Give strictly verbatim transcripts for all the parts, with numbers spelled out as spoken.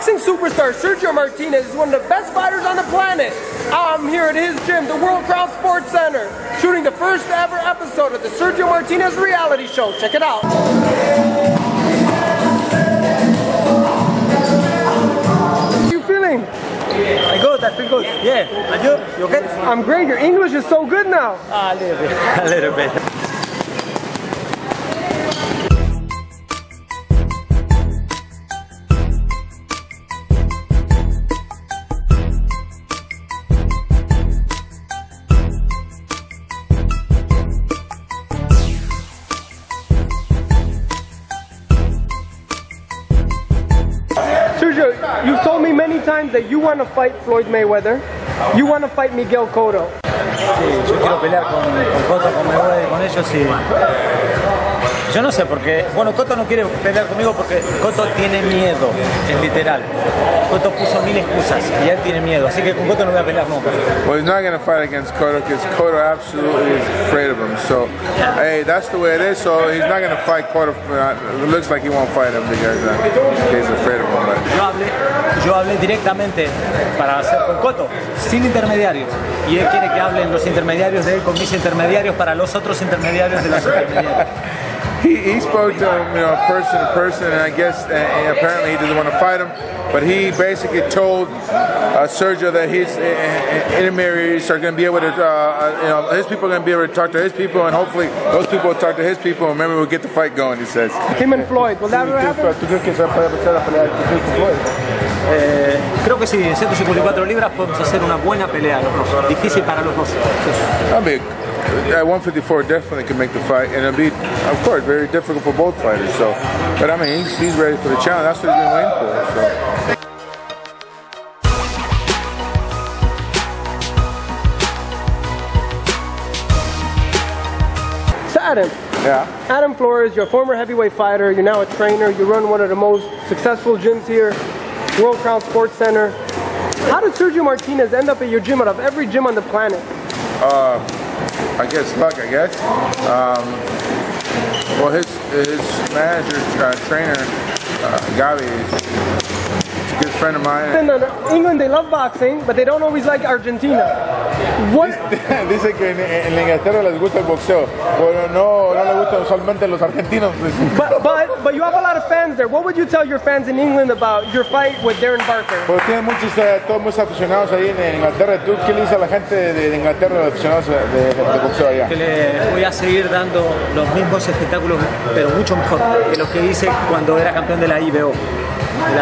Boxing superstar Sergio Martinez is one of the best fighters on the planet. I'm here at his gym, the World Crown Sports Center, shooting the first ever episode of the Sergio Martinez reality show. Check it out. How are you feeling? I'm good, I feel good. Yeah, and you? You okay? I'm great. Your English is so good now. Ah, a little bit. A little bit. Sergio, you've told me many times that you want to fight Floyd Mayweather. You want to fight Miguel Cotto. Sí, yo quiero pelear con, con Cotto, con Mayweather, con ellos y... Yo no sé porque... Bueno, Cotto no quiere pelear conmigo porque Cotto tiene miedo, es literal. Cotto puso mil excusas y él tiene miedo, así que con Cotto no voy a pelear nunca. Well, he's not going to fight against Cotto because Cotto absolutely is afraid of him. So, hey, that's the way it is. So he's not going to fight Cotto. It looks like he won't fight him because uh, he's afraid of him. But. Yo hablé, yo hablé directamente para hacer con Cotto, sin intermediarios. Y él quiere que hablen los intermediarios de él con mis intermediarios para los otros intermediarios de los intermediarios. He, he spoke to him, you know, person to person, and I guess uh, apparently he doesn't want to fight him. But he basically told uh, Sergio that his uh, intermediaries are going to be able to, uh, you know, his people are going to be able to talk to his people, and hopefully those people will talk to his people, and maybe we'll get the fight going, he says. Him and Floyd, will that ever happen? ¿Tú crees que se va a poder empezar a pelear con Floyd? Eh, creo que sí, en ciento cincuenta y cuatro libras podemos hacer una buena pelea los dos. Difícil para los dos. Sí. I mean, at one fifty-four definitely can make the fight, and it'll be, of course, very difficult for both fighters. So, but I mean, he's, he's ready for the challenge. That's what he's been waiting for. So. Adam. Yeah. Adam Flores, you're a former heavyweight fighter. You're now a trainer. You run one of the most successful gyms here, World Crown Sports Center. How did Sergio Martinez end up at your gym out of every gym on the planet? Uh, I guess luck, I guess. Um, well, his his manager, uh, trainer, uh, Gavi, is a good friend of mine. In England, they love boxing, but they don't always like Argentina. What? Dice que en, en Inglaterra les gusta el boxeo, pero no, no les gusta usualmente los argentinos. But, but, but you have a lot of fans there. What would you tell your fans in England about your fight with Darren Barker? Pues tienen muchos, uh, todos muchos aficionados ahí en, en Inglaterra. ¿Tú qué le dices a la gente de, de Inglaterra, los aficionados de, de, de boxeo allá? Que le voy a seguir dando los mismos espectáculos, pero mucho mejor que los que hice cuando era campeón de la I B O. I,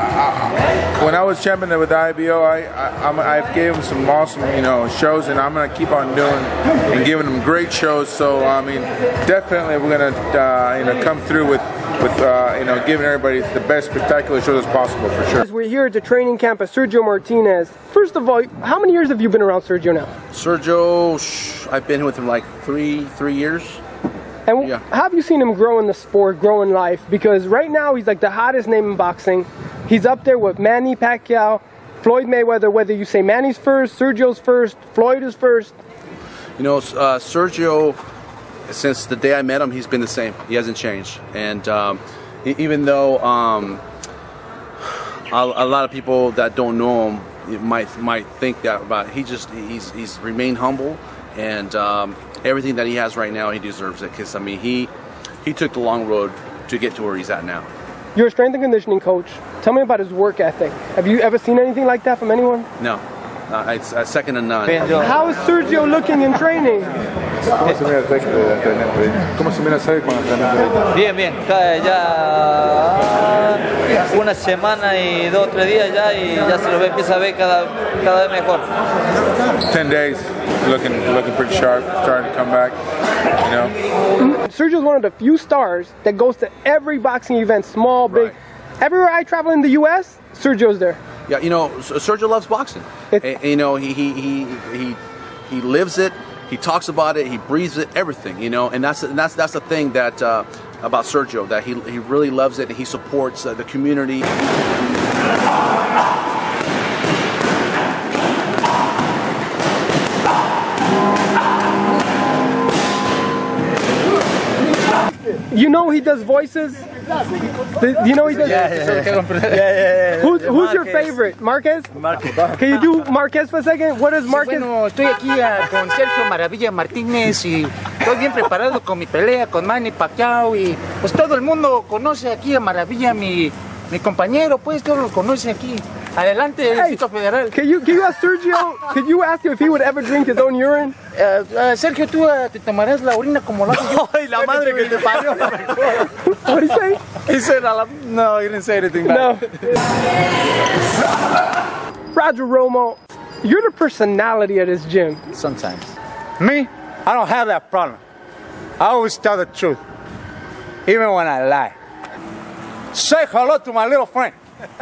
I, when I was champion with the I B O, I, I, I'm, I've gave them some awesome, you know, shows, and I'm going to keep on doing and giving them great shows. So, I mean, definitely we're going to, uh, you know, come through with, with uh, you know, giving everybody the best spectacular shows as possible, for sure. We're here at the training camp of Sergio Martinez. First of all, how many years have you been around Sergio now? Sergio, I've been with him like three, three years. And yeah. How have you seen him grow in the sport, grow in life? Because right now he's like the hottest name in boxing. He's up there with Manny Pacquiao, Floyd Mayweather, whether you say Manny's first, Sergio's first, Floyd is first. You know, uh, Sergio, since the day I met him, he's been the same. He hasn't changed. And um, even though um, a, a lot of people that don't know him might might think that, but he just he's he's remained humble, and um, everything that he has right now, he deserves it. Because I mean, he he took the long road to get to where he's at now. You're a strength and conditioning coach. Tell me about his work ethic. Have you ever seen anything like that from anyone? No, uh, it's uh, second to none. How is Sergio looking in training? Bien, bien. Ya una semana y dos o tres días ya y ya se lo ve, empieza a ver cada, cada vez mejor. Ten days, looking looking pretty sharp, starting to come back. You know. Sergio's one of the few stars that goes to every boxing event, small, big. Right. Everywhere I travel in the U S, Sergio's there. Yeah, you know, Sergio loves boxing. And, you know, he he he he he lives it. He talks about it. He breathes it. Everything. You know, and that's and that's that's the thing that uh, about Sergio, that he he really loves it and he supports uh, the community. You know he does voices. Do you know he does? Yeah, yeah, yeah. yeah, yeah. Who's, who's your favorite? Marquez? Marquez. Can you do Marquez for a second? What is Marquez? Bueno, estoy aquí uh, con Sergio Maravilla Martínez y estoy bien preparado con mi pelea con Manny Pacquiao y pues todo el mundo conoce aquí a Maravilla, mi, mi compañero, pues todos lo conocen aquí. Adelante, el Distrito Federal. Can you, can you ask Sergio, can you ask him if he would ever drink his own urine? Uh, uh, Sergio, ¿tú uh, te tomarás la orina como la hago yo? ¡Ay, la madre que te parió! What did he say? He said, no, he didn't say anything No. back. Roger Romo, you're the personality of this gym. Sometimes. Me? I don't have that problem. I always tell the truth, even when I lie. Say hello to my little friend.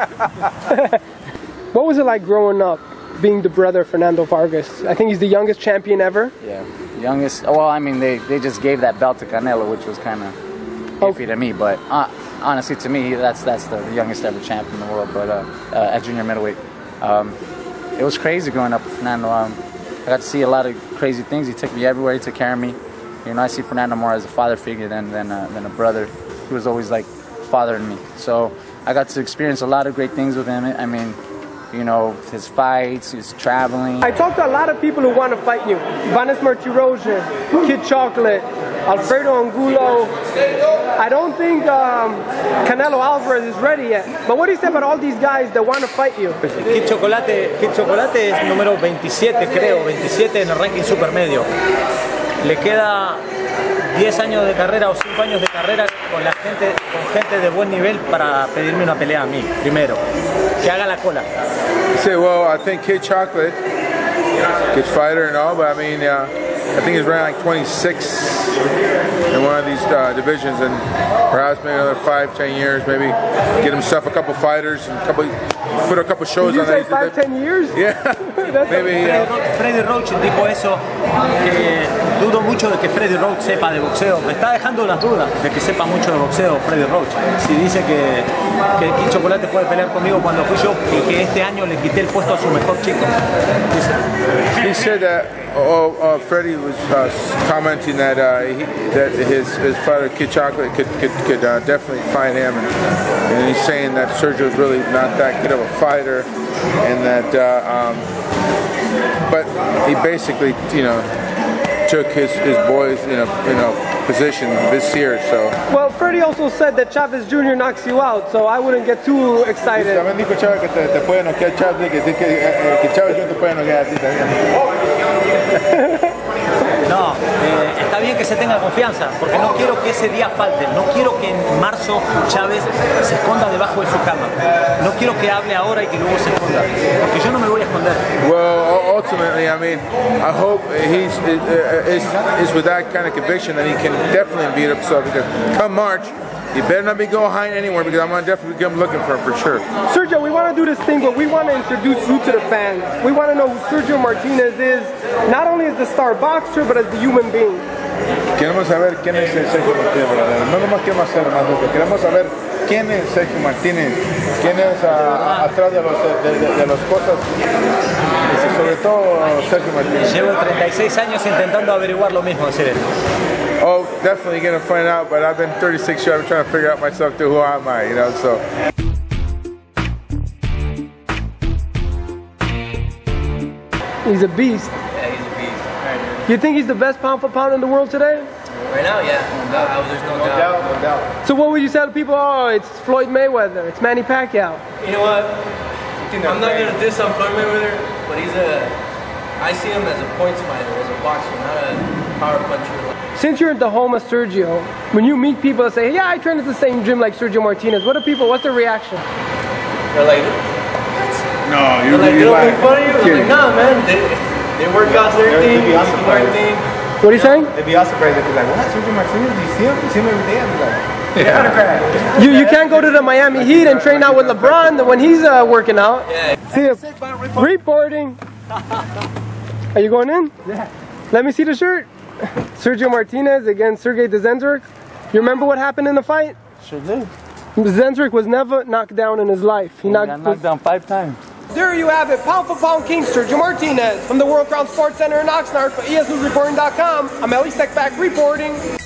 What was it like growing up, being the brother of Fernando Vargas? I think he's the youngest champion ever. Yeah, youngest. Well, I mean, they, they just gave that belt to Canelo, which was kind of iffy Okay. to me. But uh, honestly, to me, that's that's the, the youngest ever champ in the world. But uh, uh, at junior middleweight, um, it was crazy growing up with Fernando. Um, I got to see a lot of crazy things. He took me everywhere. He took care of me. You know, I see Fernando more as a father figure than than uh, than a brother. He was always like fathering me. So I got to experience a lot of great things with him. I mean, you know, his fights, his traveling. I talked to a lot of people who want to fight you. Vanes Martirosyan, Kid Chocolate, Alfredo Angulo. I don't think um, Canelo Alvarez is ready yet. But what do you say about all these guys that want to fight you? Kid Chocolate, Kid Chocolate es número veintisiete, creo, veintisiete en el ranking supermedio. Le queda diez años de carrera o cinco años de carrera con la gente, con gente de buen nivel para pedirme una pelea a mí, primero. Que haga la cola. You say, well, I think Kid Chocolate, good fighter and all, but I mean, uh, I think he's ranked like twenty-six in one of these uh, divisions, and perhaps maybe another five, ten years, maybe get himself a couple fighters and a couple, put a couple shows Did you on say these five, ten years? Yeah, maybe. Freddy, Uh, Ro- Freddy Roach dijo eso, que dudo mucho de que Freddy Roach sepa de boxeo. Me está dejando las dudas de que sepa mucho de boxeo Freddy Roach. Si dice que, que Kid Chocolate puede pelear conmigo cuando fui yo y que este año le quité el puesto a su mejor chico. Dice. He said that. Oh, uh, Freddie was uh, commenting that uh, he, that his his fighter Kid Chocolate could could, could uh, definitely fight him, and, and he's saying that Sergio's really not that good of a fighter, and that uh, um, but he basically, you know, took his, his boys in a you know position this year. So. Well, Freddie also said that Chavez Junior knocks you out, so I wouldn't get too excited. También dijo Chávez que te, te puede noquear Chávez, que, que, que Chávez Junior te puede noquear a ti también. No, eh, está bien que se tenga confianza, porque no quiero que ese día falte. No quiero que en marzo Chávez se esconda debajo de su cama. No quiero que hable ahora y que luego se esconda, porque yo no me voy a esconder. Well, ultimately, I mean, I hope he's is, is with that kind of conviction that he can definitely beat himself, because come March, he better not be going hiding anywhere, because I'm gonna definitely come looking for him for sure. Sergio, we want to do this thing, but we want to introduce you to the fans. We want to know who Sergio Martinez is, not only as the star boxer, but as the human being. Queremos saber quién es el Sergio Martínez, ¿verdad? No nomás queremos hacer más, queremos saber quién es Sergio Martínez, quién es uh, atrás de, los, de, de, de las cosas, y sobre todo Sergio Martínez. Llevo treinta y seis años intentando averiguar lo mismo, decir esto. Oh, definitely gonna find out, but I've been thirty-six years, I'm trying to figure out myself too, who am I, you know, so. He's a beast. Yeah, he's a beast. Right. You think he's the best pound for pound in the world today? Right now, yeah. No doubt. There's no, No doubt. doubt, no doubt. So what would you tell people? Oh, it's Floyd Mayweather, it's Manny Pacquiao. You know what? I'm not gonna diss on Floyd Mayweather, but he's a. I see him as a points fighter, as a boxer, not a power puncher. Since you're in the home of Sergio, when you meet people that say, yeah, I train at the same gym like Sergio Martinez, what do people, what's their reaction? They're like, No, they're you're like, they really don't lying. make fun of you. I'm like, nah, man. They, they work out their They're- thing, they'd be they awesome do their fighters. thing. What are you saying? They'd be all surprised. They'd be like, what? Sergio Martinez? Do you see him? You see him every day? I'd be like, yeah. You, you can't go to the Miami Heat and train out with LeBron when he's uh, working out. Yeah. See him. Reporting. Are you going in? Yeah. Let me see the shirt. Sergio Martinez against Sergey Dzendrik. You remember what happened in the fight? Sure do. Dzendrik was never knocked down in his life. He He knocked, got knocked down five times. There you have it, pound for pound king Sergio Martinez from the World Crown Sports Center in Oxnard for E S News Reporting dot com. I'm Ellie Seckback reporting.